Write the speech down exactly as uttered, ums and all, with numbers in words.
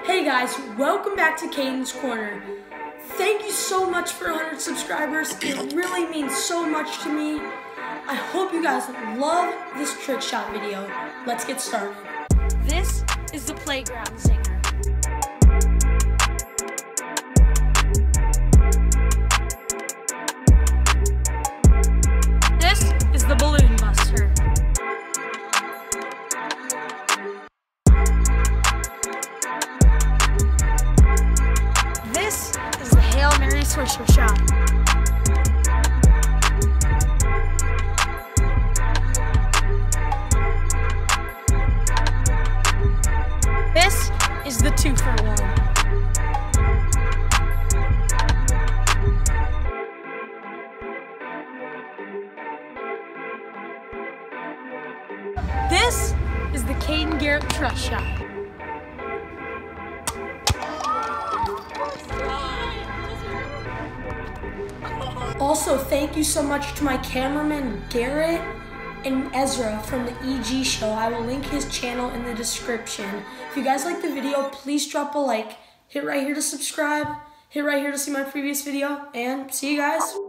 Hey guys, welcome back to Caden's Corner. Thank you so much for one hundred subscribers. It really means so much to me. I hope you guys love this trick shot video. Let's get started. This is the playground singer. This is the balloon buster. This is the Hail Mary Swisher Shot. This is the two for one. This is the Caden Garrett Trust Shot. Also, thank you so much to my cameraman Garrett and Ezra from the E G show. I will link his channel in the description. If you guys like the video, please drop a like. Hit right here to subscribe. Hit right here to see my previous video. And see you guys